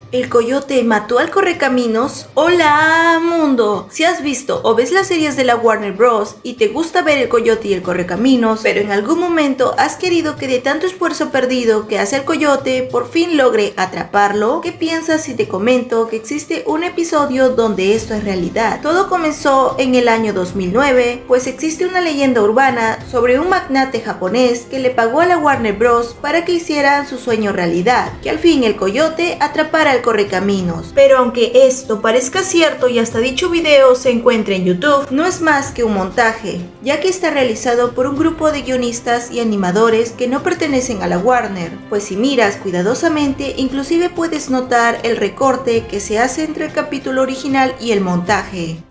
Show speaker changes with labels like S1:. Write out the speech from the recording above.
S1: ¿El coyote mató al correcaminos? ¡Hola, mundo! Si has visto o ves las series de la Warner Bros. Y te gusta ver el coyote y el correcaminos, pero en algún momento has querido que de tanto esfuerzo perdido que hace el coyote, por fin logre atraparlo, ¿qué piensas si te comento que existe un episodio donde esto es realidad? Todo comenzó en el año 2009, pues existe una leyenda urbana sobre un magnate japonés que le pagó a la Warner Bros. Para que hicieran su sueño realidad, que al fin el coyote atrapara al correcaminos. Pero aunque esto parezca cierto y hasta dicho video se encuentra en YouTube, no es más que un montaje, ya que está realizado por un grupo de guionistas y animadores que no pertenecen a la Warner, pues si miras cuidadosamente inclusive puedes notar el recorte que se hace entre el capítulo original y el montaje.